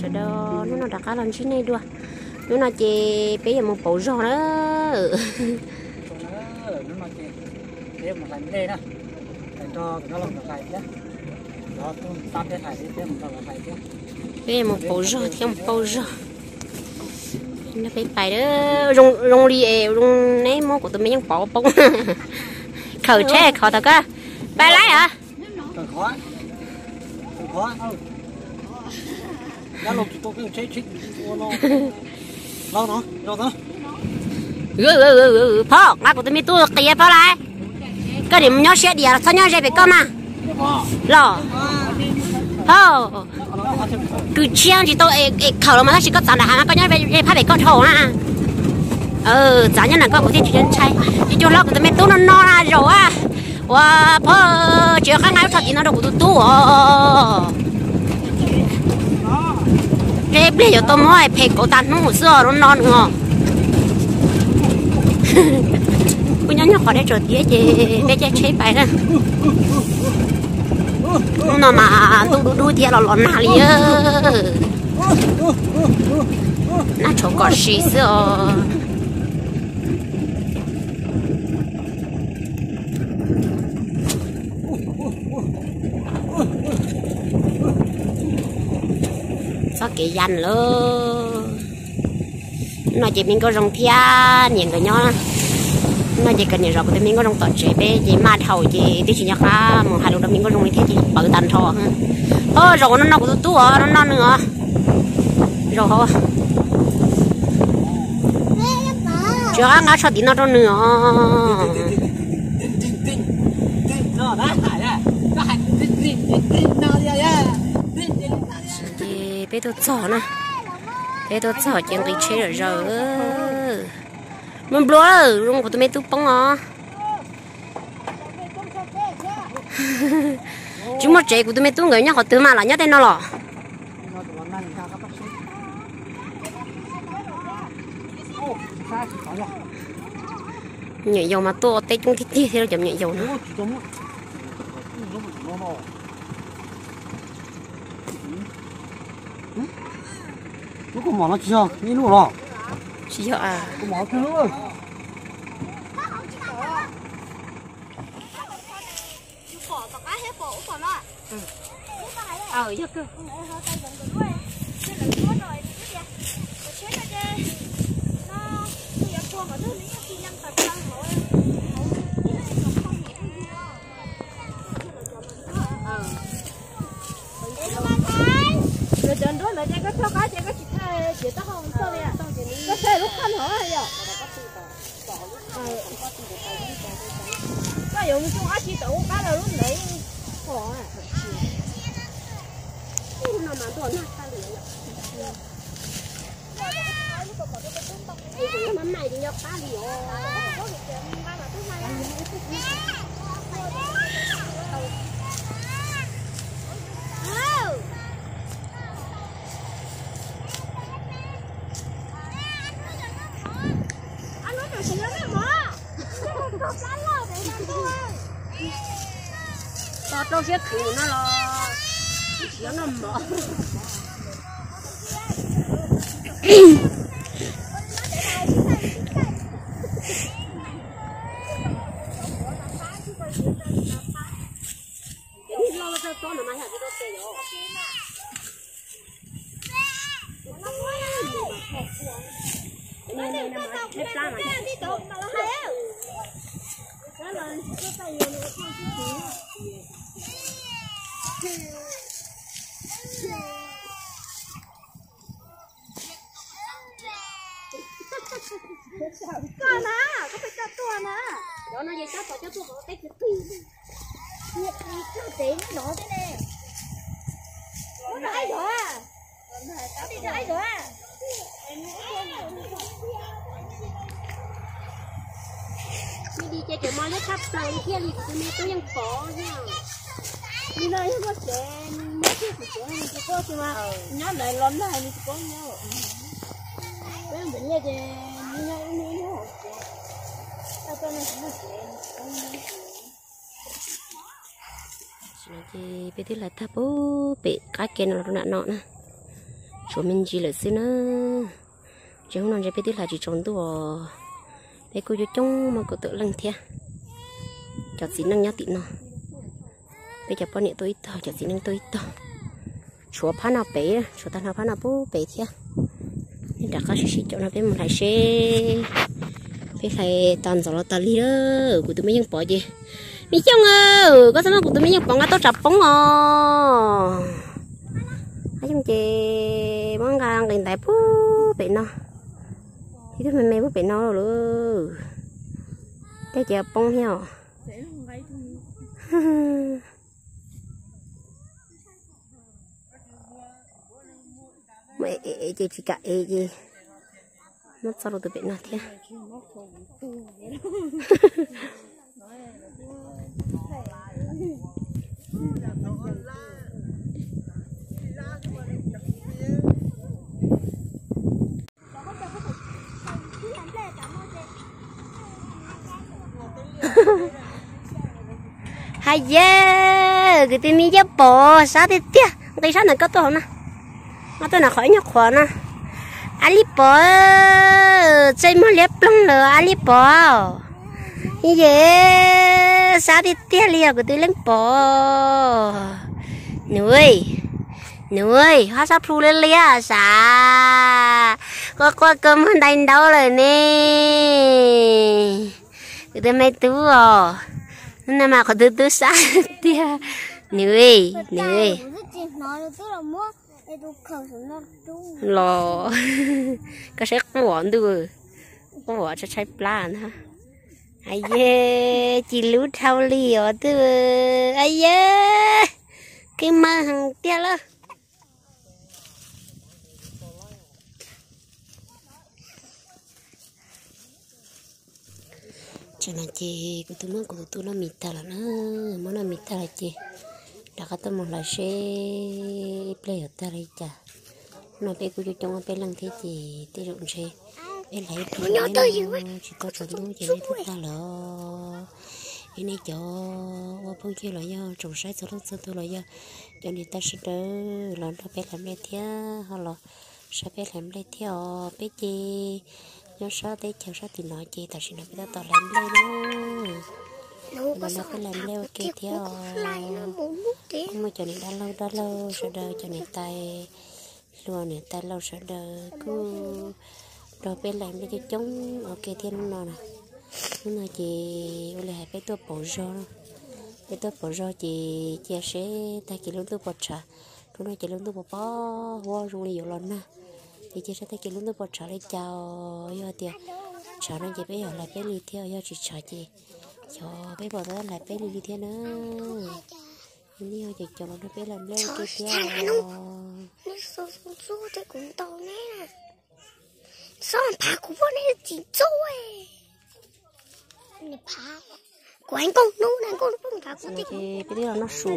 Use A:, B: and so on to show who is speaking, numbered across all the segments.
A: sợ đó nó đặt cá lần chín này đua nó chỉ bây giờ một bộ giò đó
B: nó chỉ để một lần đây đó cho nó làm một ngày đó đó tắt cái thải để một lần thải chứ
A: bây giờ một bộ giò theo một bộ giò nó phải bài đó rong đi rong nấy món của tụi mìnhยังbỏ bông khờ thế khờ thật á bài lái hả
B: khó đã lột tôi cái chế chích lo nó
A: phó ngã của tôi mi tu kia phó lại cái điểm nhỏ xe đi à sao nhỏ xe bị cơ mà lo phó cứ chiang chỉ tôi khẩu mà nó chỉ có chọn là hàng có nhỏ về phải bị con thổ à giá nhân là có một thiên chỉ nhân trai chỉ cho lo của tôi mi tu nó ra rồi à哇，婆，只要看俺他今天都不多哦。这边有多么爱陪狗蛋弄死哦，弄哦。不然你好歹做点去，别再吹白了。那嘛，都贴了哪里啊？那臭狗屎死哦！có cái dàn luôn nó chỉ mình có rong thia nhìn cái nhau nó chỉ cần nhìn rõ của mình có rong tọt chế bé chỉ mà thầu chỉ biết chỉ nhá khá một hai lúc đó mình có rong thế chỉ bự tàn thò rồi nó của tôi nó nữa rồi hả chưa ngã sao tí nó đâu nữa bé tôi chỏ nè bé tôi chỏ chẳng cái chế rồi mình bố luôn của tôi mấy tôi bông à chúng mà chế của tôi mấy tôi người nhá họ từ mà là nhá tên nó lọ nhảy dầu mà tôi tay chung thì nó chậm nhảy dầu nữa
B: nó có mỏ nó chưa như lúc rồi
A: chưa à
B: có mỏ chưa luôn
A: giờ cơ
C: trên đó là cái thao cá cái chỉ tao không sao nè có xe lúc khăn hả hay vậy có dùng chung chỉ tao cá là lúc đấy hả nó mà tôi nó sao vậy cái mắm này thì nhóc cá gì
A: tao đâu sẽ khử nó là nó mở
C: con à có phải cho tuần à
A: đó nó vậy cho tôi có cái gì
C: việc gì cho tiền nó đổ thế này nó ai rồi à nó ai rồi à
A: đi chơi chợ mò nhất thắp này kia thì tôiยังbỏ nha
C: đi nơi không có chuyện mấy cái chuyện này chỉ có chứ mà nhớ lại lớn này thì có nhớ cái bệnh này thì nhớ tao cho nó không
A: thì bây giờ là ta bố bị cá kén nó nọ nè chỗ mình chỉ là xí nữa chứ không nói cho bé tí là chỉ trốn đùa bé cô cho trông mà cô tự lăng thia cho xí năng nhớ tịt nó bây giờ bao nhiêu tôi to cho xí năng tôi to chúa phá nào bé chúa ta nào phá nào bố bé thia nên đã có sự chỗ nào bé một lại xe bé phải toàn gió ta đi đó của tụi mìnhยังbỏ gì mi chông có sao mà của tụi mìnhยังbỏ ngã tôi chập bóng ở trong chị món gan điện tại bố bị nó thì tôi mẹ bố bị nó rồi cái chợ bông heo mẹ chị cả gì nó sao rồi tôi bị nó thế hay giờ cái tên mình chấp bỏ sao thế tiếc cái sao này có tôi không nè nó tôi là khỏi nhóc khóa nè ali bỏ chơi mà lép lông lờ ali bỏ như vậy sao thế tiếc liền cái tên lên bỏ nuôi hóa sao phu lên lia sao có cơm hơn đánh đâu rồi nè cái tên mày tú rồi nên mà có từ xa tia nuôi lò có sẽ quẩn được quẩn cho trái plan ha ai dê chỉ lú thao liều từ ai dê cái mơ hàng tia đó cho nên chị của tụi nó mịt ta là nó món nó mịt ta là chị đã có tao một là xe play ở ta đây chả nó bé của trong bé lăng thế chị tiêu dụng xe bé lấy chỉ có chuẩn đúng chị lấy thuốc ta lỡ cái này cho qua phong kia là do trồng trái số lượng tôi là do cho nên ta sẽ đỡ là nó bé làm lấy theo hoặc là sẽ bé làm lấy theo bé chị nó sao để chào sao thì nói chị ta chỉ nói bây giờ tao làm lấy đó mà nó cứ làm leo kia theo mà cho nên đã lâu sẽ đợi cho nên tay luôn này tay lâu sẽ đợi cứ rồi bên làm để cho chống ở kia thiên nó nè nhưng mà chị ôi lại cái tôi bỏ rau chị chia sẻ tay chị luôn tôi bỏ trả lúc này chị luôn tôi bỏ hoa rồi nhiều lần nè thì chia sẻ tay chị luôn tôi bỏ trả lấy chào do tiền trả nó chị bây giờ lại bé đi theo do chị trả chị cho bé bỏ ra lại bé đi theo nữa nhưng mà chị cho nó bé làm leo kia theo
C: nó số thế cũng to nè sao mà phá của bọn này chỉ trôi này phá của anh con nó phá của
A: chị bé là nó sụi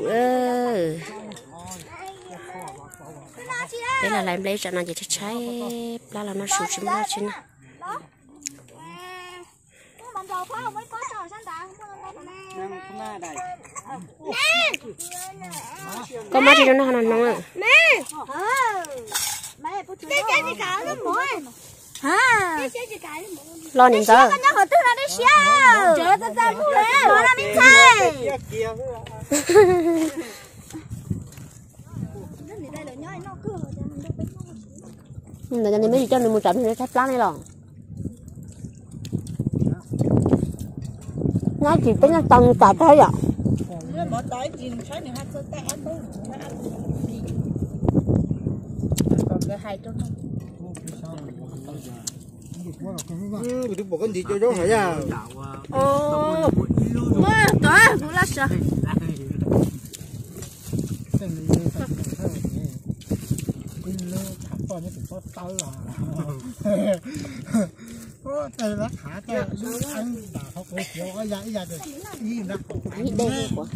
A: bé là làm lấy cho nó chỉ cho trái là nó sụi chim ra trên có má thì nó nóng à lo nhìn sao nhưng mà mấy cho nên một trận thì nó thép lá này rồi nó chỉ tính là tầng cả thôi ạ
B: tôi bỏ con gì cho hả ya
C: mà đó cũng là sao
B: đây là thả cho anh đã học được có giải ra được gì đó
A: đây của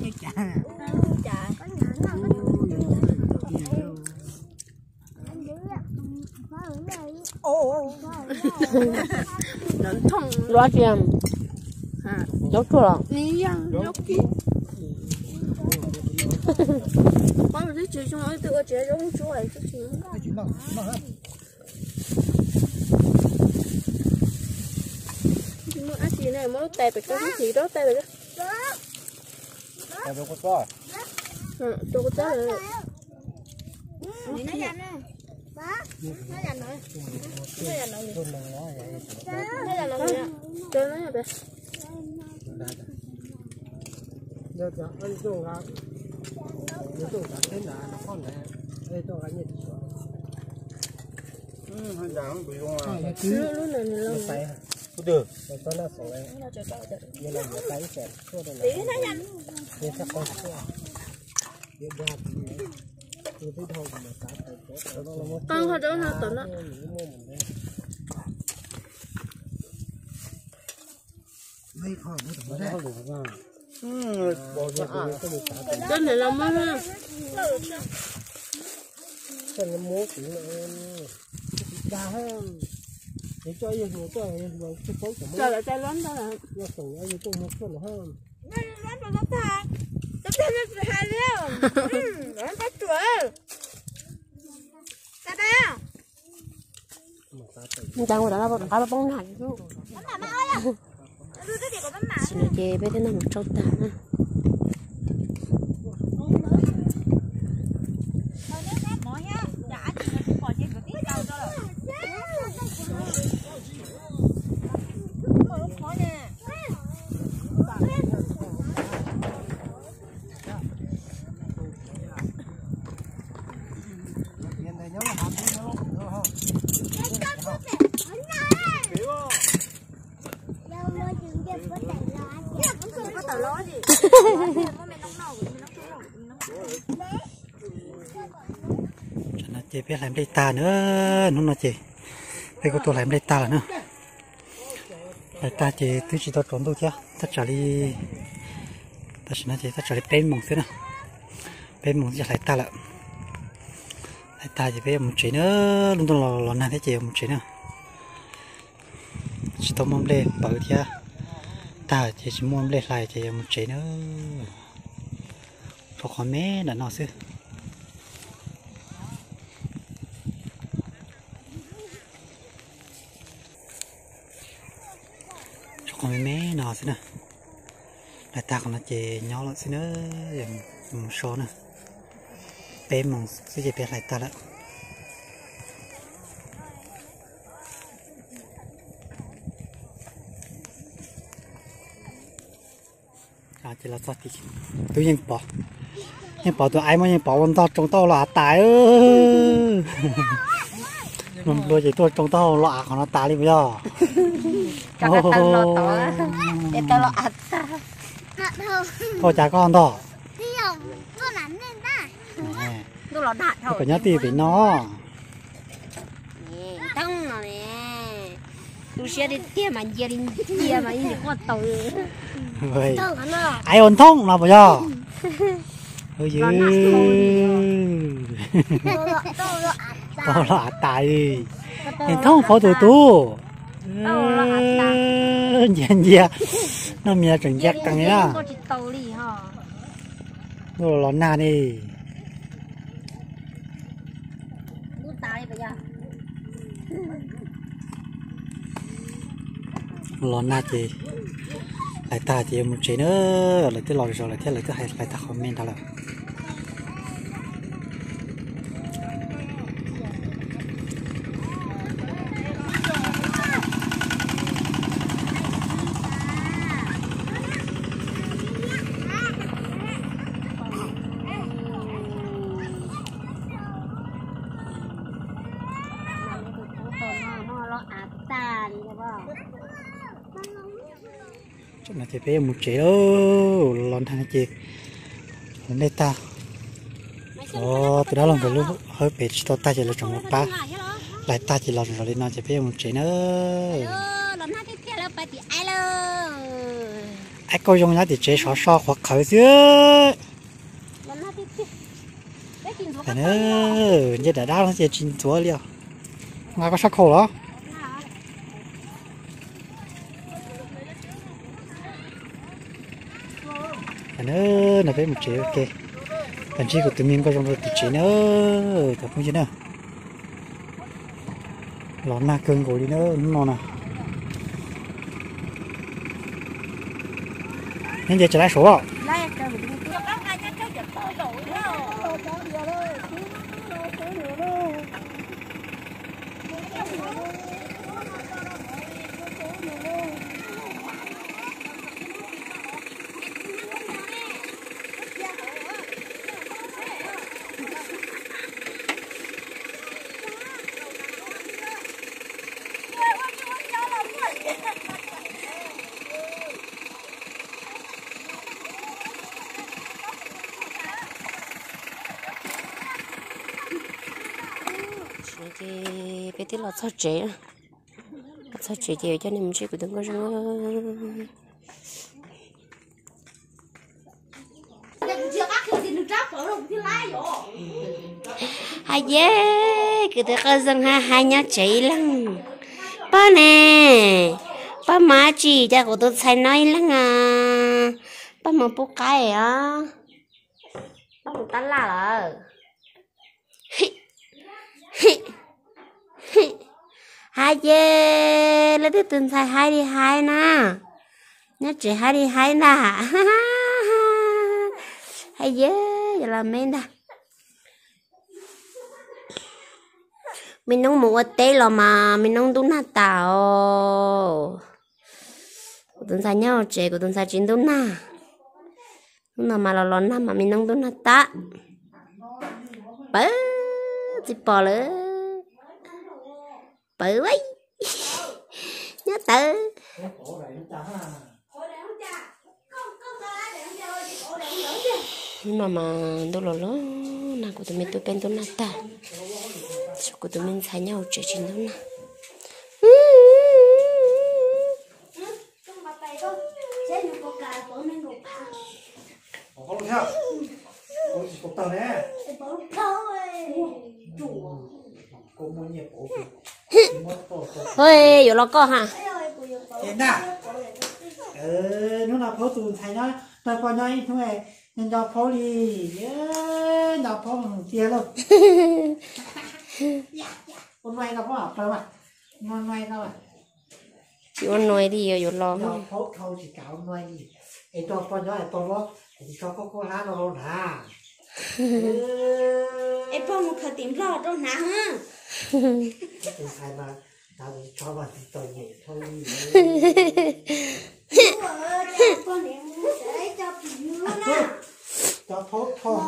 C: lớn thùng
A: loa chìm dấu chua
C: đi dấu kỹ có một cái chữ trong ấy tự chế giống chuối cái chữ mua ăn gì này mua tè phải có gì đó tè được
B: Tè được có to
C: tôi có tè rồi
D: Đi nó dành nè. Bá, nó dành rồi. Nó dành rồi. Nó dành rồi nè.
C: cho nó nha bé
B: được rồi anh tôi gặp tôi gặp thế là nó con này đây tôi gặp nhiệt hơi dáng bị không à
C: lúc này
B: nó say được rồi tôi là sổ này như là một cái sẽ cho đây
D: Đi nó dành.
B: để các con để ra thì tôi thôi mà cả phải tốt
C: con hơi đó nó tận đó
B: mấy con nó được rồi bỏ ra cái gì cả
C: cái này là mới ha
B: cái nó mua cũng đa hơn để cho yêu người cho người cho tốt cho
C: cho lại tay lớn đó là
B: nó từng ai cho một phần hơn
D: Nó vào góc thang. Góc thang nó hai liêu. Nó bắt chuột. Ta đâu?
A: mình đang ngồi đó là bông nải luôn
D: Bấm nào má ơi à? Đưa cái gì của bấm nào?
A: xin chê bé thế nào một trâu ta
D: Thôi nếu nát mỏi nhá. Dạ thì mình còn trên cái tiếng đầu cho rồi. Mỏi nè.
B: nó chị biết làm đây ta nữa nó chị đây có tôi làm đây ta là nữa đây ta chị tôi chỉ tôi trốn tôi chứ tất cả đi ta chỉ nói chị tất cả đi bên mỏng thế nào bên mỏng sẽ lại ta lại lại ta chỉ biết một chuyện nữa luôn tôi lò này thế chị một chuyện nữa chỉ tôi mong lên bảo chứ ta chỉ mong lên lại chỉ một chuyện nữa cho con mẹ đã nói xưa con mẹ nào xí nè, đại ta còn là chè nhỏ lắm xí nữa, một số nè, bé mong xí chè bé lại ta lại, chỉ là sao thì tôiยังbỏ tôi ai màยังbỏ con to trong to là tài ơi, đôi chỉ tôi trong to lọ còn nó tài đi bây giờ.
A: cho cái tao lo tỏ để tao lo ạt
B: Thôi chả con đó.
A: tôi lo đại thôi
B: Phải nhớ tìm với nó.
A: Tông nó nè tôi sẽ đi tiêm mà giờ đi tiêm mà đi có tàu
B: Vậy. Ai ổn thông là bây giờ. Ôi dư. Tao lo ạt tài đi. Ổn thông phó thủ tu. Nhìn gì à? Nó mía trứng giác căng á. Rồi lón na đi. Lón na thì lại ta thì một chế nữa lại tới lò rồi lại thế lại tới hay lại ta comment đó là. Nó chỉ bé một chế đâu lon thằng chị lên đây ta từ đó lần lúc hơi bé cho ta chỉ là trồng một ba lại ta chỉ lon rồi lên nó chỉ bé một chế nữa ai coi dùng nhá thì chế xóa hoặc khởi chứ cái nữa như đã đau nó chỉ chín chúa liền ngay có sắc khổ đó nữa là với một chế ok phần chi của tụi mình có trong rồi thì chế nữa tập không chứ nào lón na cơn gối đi nữa nó nè nên giờ trở lại số ạ
A: thì bé tí là sao chế cho nên mình chỉ có đừng có rong hai dế cứ tới cái răng hai nhá chế lắm ba nè ba má chỉ cho cô tôi sai nói lắm à ba mà bố cái à ba một tán là hai dê lấy tiếp từng xài hai đi hai na nhớ chị hai đi hai na hai dê giờ làm men ta mình nông mua tê lo mà mình nông đúng na tàu từng xài nhau chị của từng xài chín đúng na đúng là mà lo lon na mà mình nông đúng na ta bớ chị bỏ lỡ bự ấy nhớ tự mà đâu là nó nào của tụi mình tôi bên tôi nát ta sao của tụi mình thay nhau chơi chuyện đó nè ôi, giờ lo co hả?
B: Đến à? Nó là phố tù thay nó, tôi coi nói thôi, nên cho phố đi, cho phố bằng kia luôn. Con nuôi nó có học đâu mà, con nuôi đâu à?
A: Con nuôi đi giờ lo.
B: Cho phố thâu chỉ cạo nuôi đi, cái cho con nói là tôi đó, thì cho có lá nó luôn hả?
C: Em phong một khởi tìm lo đâu nè ha.
B: Tôi sai mà, tao cho vào thì tôi nhảy thôi.
C: Con em sẽ cho chị nữa nè.
B: Cho phố thâu.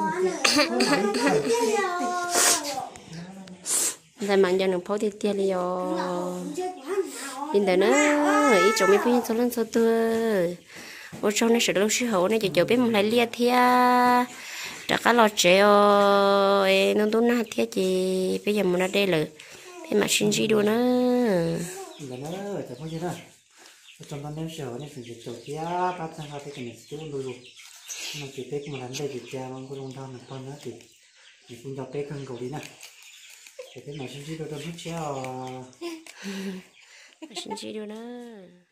A: Tại mang cho nó phố thì tiền đi rồi. Nhìn thấy nữa, ý chỗ mình phải số lần số tuổi. Ở trong này sẽ lâu xíu hậu này chỗ biết mình lại lia thia. Đã cá lọt treo, nó tốt nát thế chị bây giờ muốn ra đây là thế mà xin gì đâu nữa.
B: Là nó chẳng có gì đâu. Trong đó nếu sợ này thì chỗ kia bắt sang hai cái này chú luôn. Mà chỉ biết mà làm đây thì cha mong có long thang là con nữa thì cũng cho bé cân cầu đi nè. Thì cái mà xin gì đâu đâu hết treo.
A: Xin gì đâu nữa.